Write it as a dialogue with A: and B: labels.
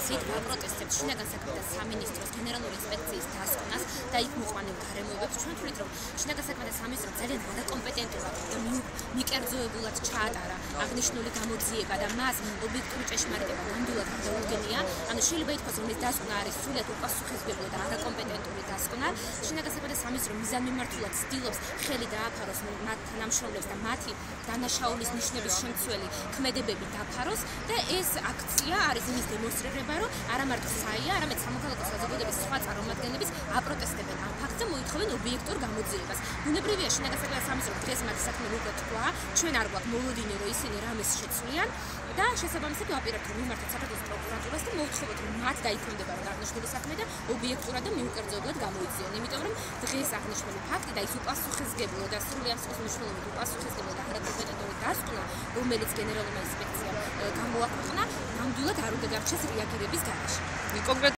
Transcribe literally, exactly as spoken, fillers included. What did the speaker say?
A: აქციით ვაპროტესტებთ შინაგან საქმეთა სამინისტროს გენერალური ინსპექციის დასკვნას და იქ მოყვანილ გარემოებებს. ჩვენ ვთვლით, რომ შინაგან საქმეთა სამინისტრო ძალიან არაკომპეტენტურად და მიკერძოებულად ჩაატარა აღნიშნული გამოძიება და მას ობიექტური ჭეშმარიტება ნამდვილად არ დაუდგენია. ანუ შეიძლება ითქვას, რომ ეს დასკვნა არის სრულიად უპასუხისმგებლო და არაკომპეტენტური დასკვნა. შინაგან საქმეთა სამინისტრო მიზანმიმართულად ცდილობს ხელი დააფაროს მათ თანამშრომლებს და მათი დანაშაულის ნიშნების შემცველი ქმედებები დაფაროს და ეს აქცია არის იმის დემონსტრირება, რომ არა მარტო საია, არამედ სამოქალაქო საზოგადოების სხვა წარმომადგენლებიც აპროტესტებენ ამ ფაქტზე, მოითხოვენ ობიექტურ გამოძიებას. ბუნებრივია შინაგან საქმეთა სამინისტრო დღეს მათი საქმე უკვე თქვა, ჩვენ არ გვაქვს მოლოდინი, რომ ისინი რამეს შეცვლიან და შესაბამისად ვაპირებთ, რომ მიმართოთ საქართველოს პროკურატურას და მოვთხოვოთ, რომ მათ დაიქვემდება რა აღნიშნული საქმე და ობიექტურად და მიუკერძოებლად გამოიძიონ. იმიტომ რომ დღეს აღნიშნული ფაქტი და ის უპასუხისმგებლო და სრულიად მსხვერპლობით უპასუხისმგებლო და არაკომპეტენტური დასკვნა, რომელიც გენერალურმა ინსპექციამ გამოაქვეყნა, ნამდვილად არ უნდა დარჩეს რეაგირების გარეშე.